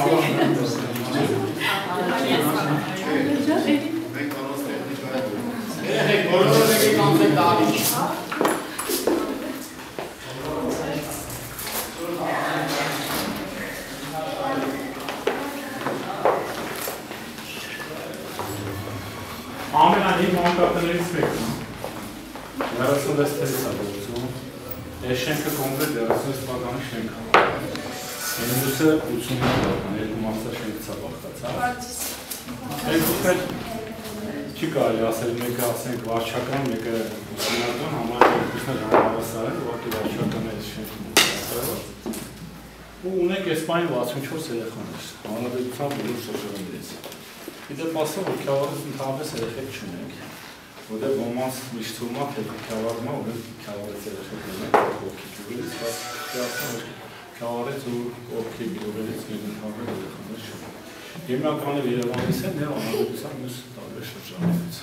Ամենահին մանկատներից մեկն է, 36 թերից է գործում, ես շենքը կոնկրետ 36 թվականի շենք է, մյուսը 80 թվական, երկու մասը շենքից է բաղկացած, երկուսն էլ չի կարելի ասել, մեկը ասենք վարչական, մեկը ուսումնական, համարը երկուսն էլ համավասար են, ուղղակի վարչական է շենքում բաղկացած, ու ունենք այս պայն 64 երեխաներ, հանրապետության բոլոր շրջաններից։ Իդեպ ասող, որ քյավառից ընդհանրապես երեխեք չունենք, որտեղ ոմանց միշտ թվում է, թե քյավառում է, որ քյավառից երեխեք ունենք, ովքի գյուղերից, բայց քյավառից ու ովքի գյուղերից մենք ընդհանրապես երեխաներ չունենք։ Հիմնականը Երևանից են, և հանրապետության մյուս տարբեր շրջաններից։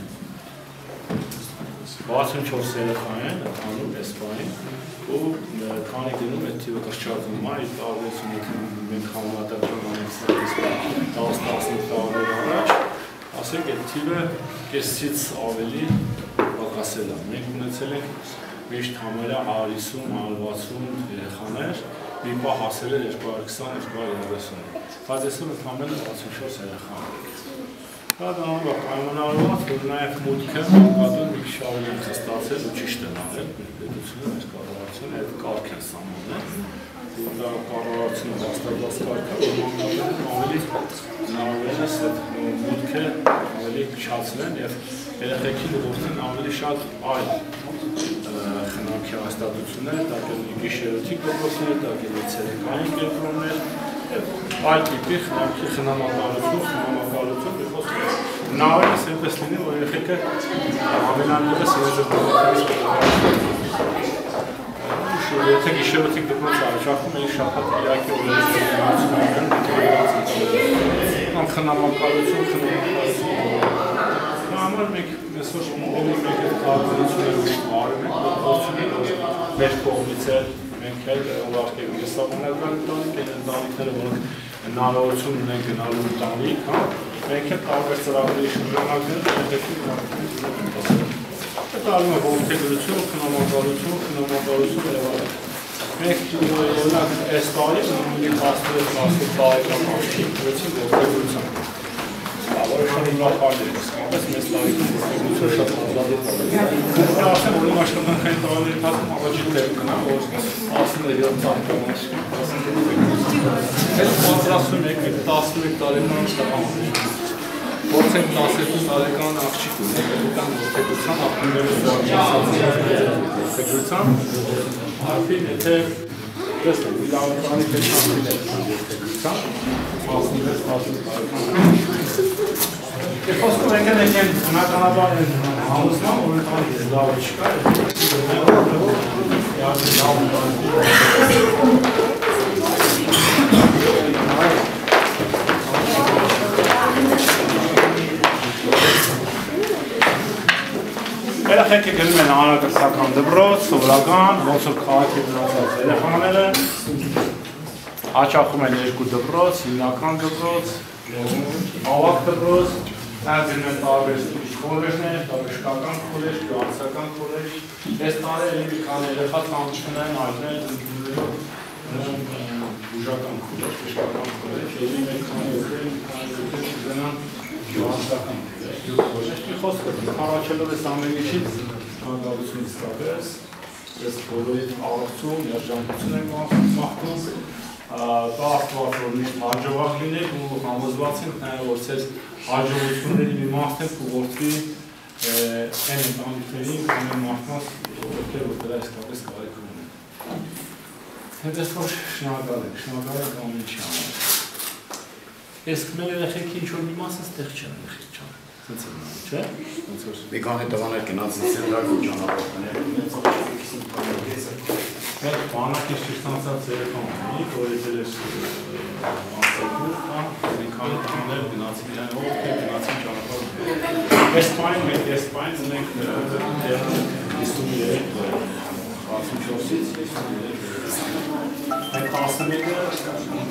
64 երեխա են, ընդհանուր այս պահին, ու քանի գնում այդ թիվը կրճատվում է, այդ տարբերությունը մենք համեմատական անենք 10-15 տարիներ առաջ, ասենք այդ թիվը կեսից ավելի պակասել է։ Մենք ունեցել ենք միշտ համարյա 150-160 երեխաներ, մի պահ հասել է 220-230, բայց այսօր ընդամենը 64 երեխա ունենք։ Դա պայմանավորված, որ նաև մուտքը կատուն մի քիչ ավելի են խստացել ու ճիշտ են արել, պետությունը, մեր կառավարությունը այդ կարգ են սահմանել, ու դա կառավարությունը հաստատված կարգ է, որ ավելի հնարավորինս այդ մուտքը ավելի փչացնեն և երեխեքին ուղղորդեն ավելի շատ այլ խնամքի հաստատություններ, դա կլինի գիշերօթիկ դպրոցներ, դա կլինի ցերեկային կենտրոններ, այլ տիպի խնամքի խնամակալություն, Նավերս այնպես լինի, որ երեխեքը ամենանևս եզրդողականից եթե գիշերօթիկ դպրոց առաջարկում էի շաբաթ Իրաքի օրերից խնամակալություն համար մենք այսօր մենք այդ կարողությունները ուշտվարում ենք, մեր կողմից էլ մենք էլ ուղարկել եսաբանական ընտանիք, այն ընտանիքները, որոնք հնարավորություն ունեն գնալու ընտանիք, մենք էլ տարբեր ծրագրերի շրջանակները Այդ արում է ողջերություն, խնամակալություն և այլն։ Մենք օրինակ այս տարի ունենք 16 տարեկան աղջիկ գրեցին ողջերություն։ Որոշակի լավարներ է, սկավես մեծ տարիքում ողջերություն շատ ազատություն։ Ես ասեմ, որ իմ աշխատանքային տարիների ընթացքում առաջին տեղ գնամ, որ 17 տարեկան աղջիկ, այս պատրաստում եք 11 տարեկան տղա Որցենք 12 տարեկան աղջիկ ունենք, պետական ողջերության ողջերության, արդեն եթե տեսնենք, իրավականի պետքան ողջերության, 16 տարեկան Եվ խոսքում եկեն հնականաբար են համուսման, որ ընտանիք լավը չկա, Երեխեքը գնում են հանրակրթական դպրոց, սովորական, ոնց որ քաղաքի մնացած երեխաները հաճախում են երկու դպրոց, հիմնական դպրոց, ավագ դպրոց, նաև գնում են տարբեր քոլեջներ, բժշկական քոլեջ, գյուղացիական քոլեջ, այս տարի մի քանի երեխա ծանոթացել են այլներ բուժական քոլեջ, բժշկական քոլեջ, ելի մեկ քանի գնան գյուղացիական Մի խոսքը առաջելով ես ամեն ինչից կանգալություն իսկապես, ես բոլորիդ աղրծում, երջանկություն եմ մաղթում, դա աստված որ միշտ հաջողակ լինեք ու համոզված ենք նաև որ ձեզ հաջողությունների մի մարդենք ուղղորդվի այն ընտանիքներին, ամեն մարդկանց ովքեր որ դրա իսկապես կարիք ունեն։ Հետես որ շնորհակալ եք ամեն ինչի համար։ Ես մեր երեխեքի ինչ-որ մի մասը ստեղ չեն երեխեք չան։ Չէ՞։ Մի քանի տղաներ գնացին սենտրալ ճանապարհներ, Մեր բանակի շրջանցած երեխան ունի, որ ես անցակում, մի քանի տղաներ գնացին իրեն ովքեր գնացին ճանապարհ։ Այս պայն մենք այս պայն ունենք 53 64-ից 53 Այդ 11-ը